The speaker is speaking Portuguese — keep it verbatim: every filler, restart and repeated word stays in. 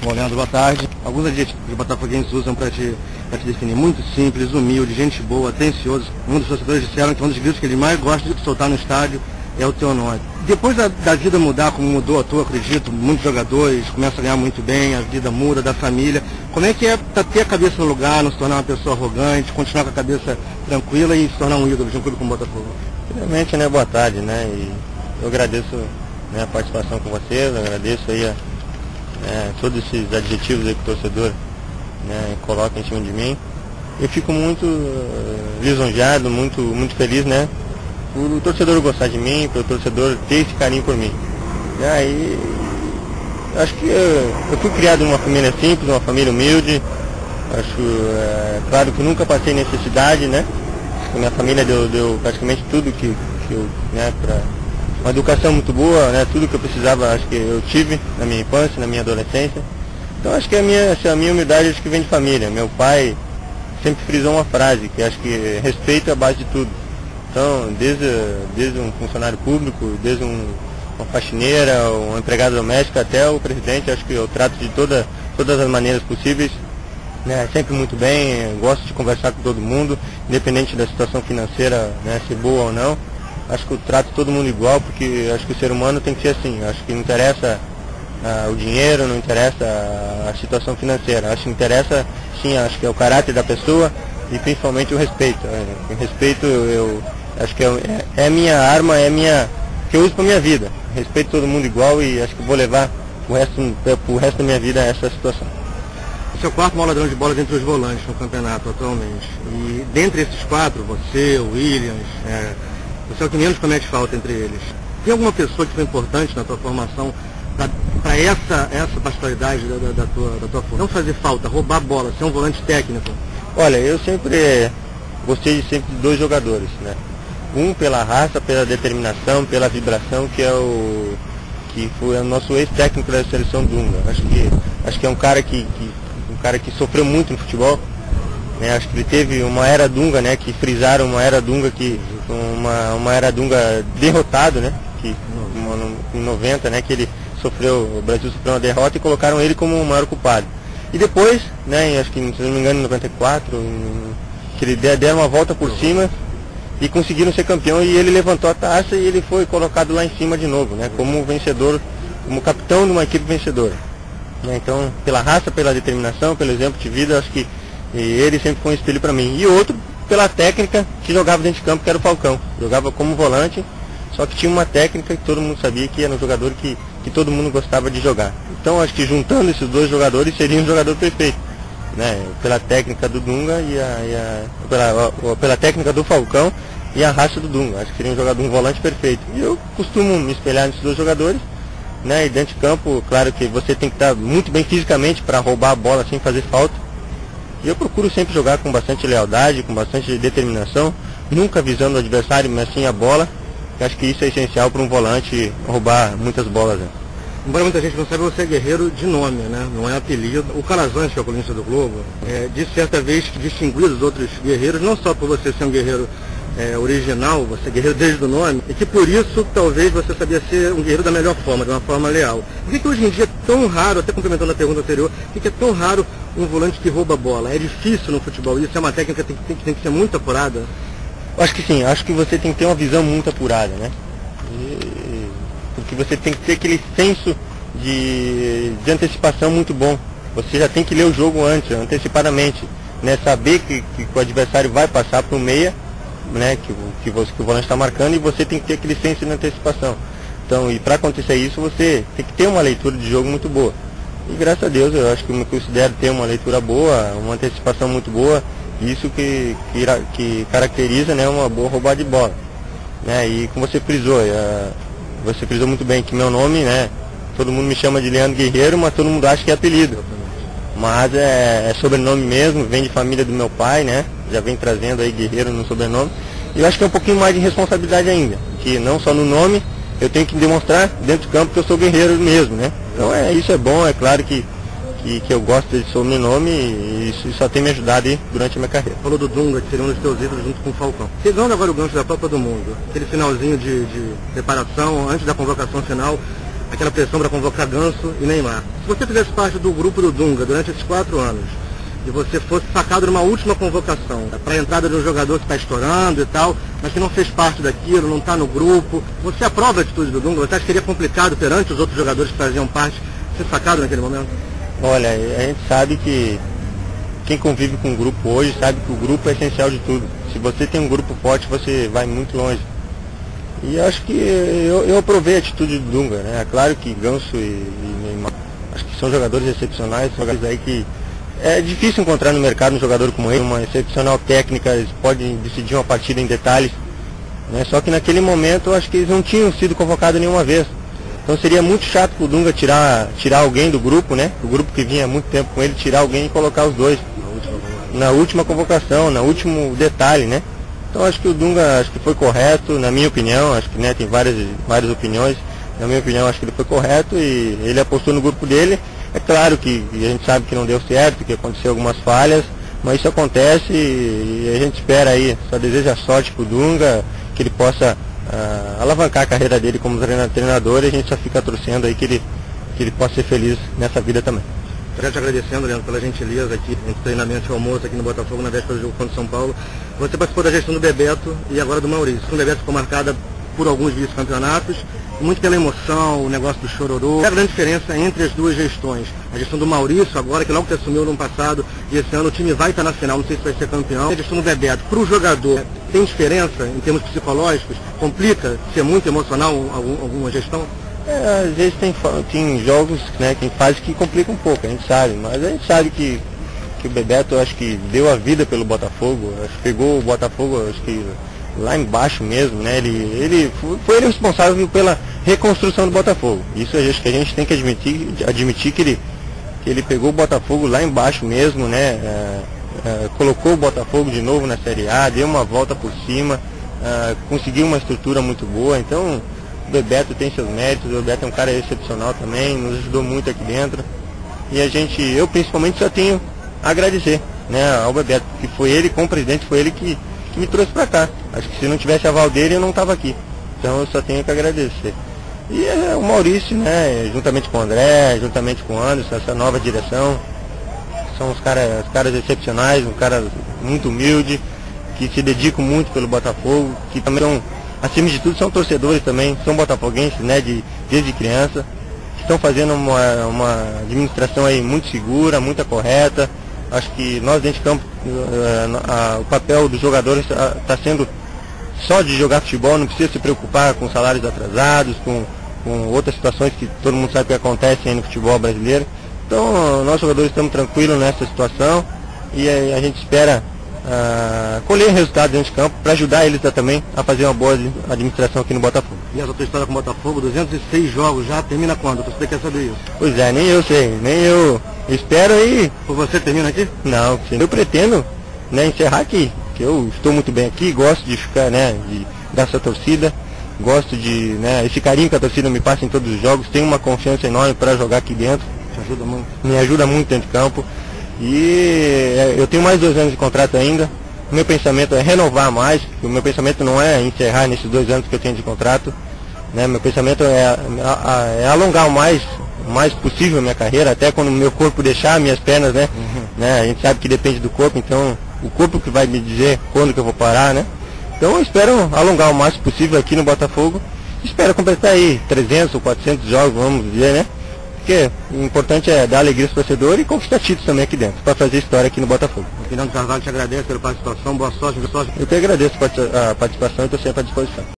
Bom, Leandro, boa tarde. Alguns adjetivos que os botafoguenses usam para te, pra te definir: muito simples, humilde, gente boa, atencioso. Um dos torcedores disseram que um dos gritos que ele mais gosta de soltar no estádio é o teu nome. Depois da, da vida mudar, como mudou a tua, acredito, muitos jogadores começam a ganhar muito bem, a vida muda, da família. Como é que é pra ter a cabeça no lugar, não se tornar uma pessoa arrogante, continuar com a cabeça tranquila e se tornar um ídolo de um clube como o Botafogo? Primeiramente, né, boa tarde, né, e eu agradeço, né, a participação com vocês, agradeço aí a, é, todos esses adjetivos aí que o torcedor, né, coloca em cima de mim. Eu fico muito uh, lisonjeado, muito, muito feliz, né, por o torcedor gostar de mim, por o torcedor ter esse carinho por mim. E aí, acho que eu, eu fui criado numa família simples, uma família humilde. Acho, é, claro que nunca passei necessidade, né? A minha família deu, deu praticamente tudo que, que eu, né, para uma educação muito boa, né? Tudo que eu precisava, acho que eu tive na minha infância, na minha adolescência. Então acho que a minha, a minha humildade acho que vem de família. Meu pai sempre frisou uma frase, que acho que respeito é a base de tudo. Então, desde, desde um funcionário público, desde um, uma faxineira, um empregado doméstico, até o presidente, acho que eu trato de toda, todas as maneiras possíveis, né, sempre muito bem, gosto de conversar com todo mundo, independente da situação financeira, né, se boa ou não. Acho que eu trato todo mundo igual, porque acho que o ser humano tem que ser assim. Acho que não interessa ah, o dinheiro, não interessa a, a situação financeira. Acho que interessa, sim, acho que é o caráter da pessoa e principalmente o respeito. O respeito, eu acho que é, é a minha arma, é a minha, que eu uso para minha vida. Respeito todo mundo igual e acho que vou levar o resto, o resto da minha vida a essa situação. Esse é o quarto maior ladrão de bolas entre os volantes no campeonato atualmente. E dentre esses quatro, você, o Williams, é, você é o que menos comete falta entre eles. Tem alguma pessoa que foi importante na tua formação para essa, essa particularidade da, da, da, tua, da tua formação? Não fazer falta, roubar bola, ser um volante técnico? Olha, eu sempre gostei de sempre de dois jogadores, né? Um pela raça, pela determinação, pela vibração, que é o que foi o nosso ex-técnico da seleção Dunga. Acho que acho que é um cara que, que um cara que sofreu muito no futebol, né? Acho que ele teve uma era Dunga, né? Que frisaram uma era Dunga que uma uma era Dunga derrotado, né? Que em noventa, né? Que ele sofreu, o Brasil sofreu uma derrota e colocaram ele como o maior culpado. E depois, né? Acho que se não me engano em noventa e quatro, que ele deram uma volta por cima e conseguiram ser campeão, e ele levantou a taça e ele foi colocado lá em cima de novo, né, como vencedor, como capitão de uma equipe vencedora. Né, então, pela raça, pela determinação, pelo exemplo de vida, acho que ele sempre foi um espelho para mim. E outro, pela técnica, que jogava dentro de campo, que era o Falcão. Jogava como volante, só que tinha uma técnica que todo mundo sabia que era um jogador que, que todo mundo gostava de jogar. Então, acho que juntando esses dois jogadores, seria um jogador perfeito. Né, pela técnica do Dunga e, a, e a, pela, pela técnica do Falcão e a raça do Dunga. Acho que seria um jogador, um volante perfeito. E eu costumo me espelhar nesses dois jogadores, né, e dentro de campo, claro que você tem que estar muito bem fisicamente para roubar a bola sem fazer falta. E eu procuro sempre jogar com bastante lealdade, com bastante determinação, nunca visando o adversário, mas sim a bola. Eu acho que isso é essencial para um volante roubar muitas bolas. Né. Embora muita gente não saiba, você é guerreiro de nome, né? Não é apelido. O Calazans, que é o colunista do Globo, é, disse certa vez que distinguiu dos outros guerreiros, não só por você ser um guerreiro é, original, você é guerreiro desde o nome, e que por isso talvez você sabia ser um guerreiro da melhor forma, de uma forma leal. Por que, que hoje em dia é tão raro, até complementando a pergunta anterior, por que, que é tão raro um volante que rouba a bola? É difícil no futebol, isso é uma técnica que tem, tem, tem que ser muito apurada? Acho que sim, acho que você tem que ter uma visão muito apurada, né? E... porque você tem que ter aquele senso de, de antecipação muito bom. Você já tem que ler o jogo antes, antecipadamente, né? Saber que, que o adversário vai passar para o meia, né? Que, que, você, que o volante está marcando, e você tem que ter aquele senso de antecipação. Então, e para acontecer isso, você tem que ter uma leitura de jogo muito boa. E graças a Deus, eu acho que eu me considero ter uma leitura boa, uma antecipação muito boa, isso que, que, que caracteriza, né, uma boa roubada de bola. Né? E como você frisou, é, você frisou muito bem que meu nome, né, todo mundo me chama de Leandro Guerreiro, mas todo mundo acha que é apelido. Mas é, é sobrenome mesmo, vem de família do meu pai, né, já vem trazendo aí Guerreiro no sobrenome. E eu acho que é um pouquinho mais de responsabilidade ainda, que não só no nome, eu tenho que demonstrar dentro do campo que eu sou guerreiro mesmo, né. Então é, isso é bom, é claro que, que, que eu gosto desse sobrenome, e isso só tem me ajudado aí durante a minha carreira. Falou do Dunga, que seria um dos teus ídolos junto com o Falcão. Pegando agora o gancho da Copa do Mundo, aquele finalzinho de, de preparação, antes da convocação final, aquela pressão para convocar Ganso e Neymar. Se você fizesse parte do grupo do Dunga durante esses quatro anos, e você fosse sacado numa última convocação para a entrada de um jogador que está estourando e tal, mas que não fez parte daquilo, não está no grupo, você aprova a atitude do Dunga? Você acha que seria complicado perante os outros jogadores que faziam parte ser sacado naquele momento? Olha, a gente sabe que quem convive com o grupo hoje sabe que o grupo é essencial de tudo. Se você tem um grupo forte, você vai muito longe. E acho que eu, eu aprovei a atitude do Dunga, né? É claro que Ganso e, e Neymar, acho que são jogadores excepcionais, são jogadores aí que é difícil encontrar no mercado um jogador como ele, uma excepcional técnica, eles podem decidir uma partida em detalhes, né? Só que naquele momento eu acho que eles não tinham sido convocados nenhuma vez. Então seria muito chato para o Dunga tirar, tirar alguém do grupo, né? O grupo que vinha há muito tempo com ele, tirar alguém e colocar os dois na última convocação, no último detalhe, né? Então acho que o Dunga acho que foi correto, na minha opinião, acho que, né, tem várias, várias opiniões, na minha opinião acho que ele foi correto e ele apostou no grupo dele. É claro que a gente sabe que não deu certo, que aconteceu algumas falhas, mas isso acontece e a gente espera aí, só deseja sorte para o Dunga, que ele possa uh, alavancar a carreira dele como treinador e a gente só fica torcendo aí que ele, que ele possa ser feliz nessa vida também. Eu te agradecendo, Leandro, pela gentileza aqui, entre treinamento e almoço aqui no Botafogo, na véspera do jogo contra o São Paulo. Você participou da gestão do Bebeto e agora do Maurício. A gestão do Bebeto ficou marcada por alguns vice-campeonatos, muito pela emoção, o negócio do chororô. Qual é a grande diferença entre as duas gestões? A gestão do Maurício, agora, que logo que assumiu no ano passado, e esse ano o time vai estar na final, não sei se vai ser campeão. A gestão do Bebeto, para o jogador, tem diferença em termos psicológicos? Complica ser muito emocional alguma gestão? É, às vezes tem, tem jogos, né, tem fases que complicam um pouco, a gente sabe, mas a gente sabe que, que o Bebeto, eu acho que deu a vida pelo Botafogo, acho que pegou o Botafogo, acho que lá embaixo mesmo, né? Ele, ele foi ele responsável pela reconstrução do Botafogo. Isso acho que a gente tem que admitir, admitir que ele, que ele pegou o Botafogo lá embaixo mesmo, né? É, é, colocou o Botafogo de novo na Série A, deu uma volta por cima, é, conseguiu uma estrutura muito boa. Então o Bebeto tem seus méritos, o Bebeto é um cara excepcional também, nos ajudou muito aqui dentro. E a gente, eu principalmente só tenho a agradecer, né, ao Bebeto, que foi ele, como presidente, foi ele que me trouxe para cá. Acho que se não tivesse aval dele eu não estava aqui. Então eu só tenho que agradecer. E é, o Maurício, né, juntamente com o André, juntamente com o Anderson, essa nova direção, são os caras, os caras excepcionais, um cara muito humilde, que se dedicam muito pelo Botafogo, que também são, acima de tudo, são torcedores também, são botafoguenses, né, de, desde criança, que estão fazendo uma, uma administração aí muito segura, muito correta. Acho que nós dentro de campo, uh, a, o papel dos jogadores está sendo só de jogar futebol, não precisa se preocupar com salários atrasados, com, com outras situações que todo mundo sabe que acontecem aí no futebol brasileiro. Então nós jogadores estamos tranquilos nessa situação e a, a gente espera uh, colher resultados dentro de campo para ajudar eles a, também a fazer uma boa administração aqui no Botafogo. E essa tua história com o Botafogo, duzentos e seis jogos já, termina quando? Você quer saber isso? Pois é, nem eu sei, nem eu espero aí. Por você termina aqui? Não, eu pretendo, né, encerrar aqui, que eu estou muito bem aqui, gosto de ficar, né, de, dessa torcida, gosto de, né, esse carinho que a torcida me passa em todos os jogos, tenho uma confiança enorme para jogar aqui dentro. Te ajuda muito? Me ajuda muito dentro de campo. E eu tenho mais dois anos de contrato ainda. O meu pensamento é renovar mais, o meu pensamento não é encerrar nesses dois anos que eu tenho de contrato, né? Meu pensamento é, é, é alongar o mais, o mais possível a minha carreira, até quando o meu corpo deixar, minhas pernas, né? Uhum. né? A gente sabe que depende do corpo, então o corpo que vai me dizer quando que eu vou parar, né? Então eu espero alongar o máximo possível aqui no Botafogo, espero completar aí trezentos ou quatrocentos jogos, vamos dizer, né? Porque o importante é dar alegria ao torcedor e conquistar títulos também aqui dentro, para fazer história aqui no Botafogo. O Fernando Carvalho te agradece pela participação, boa sorte, boa sorte. Eu que agradeço a participação e estou sempre à disposição.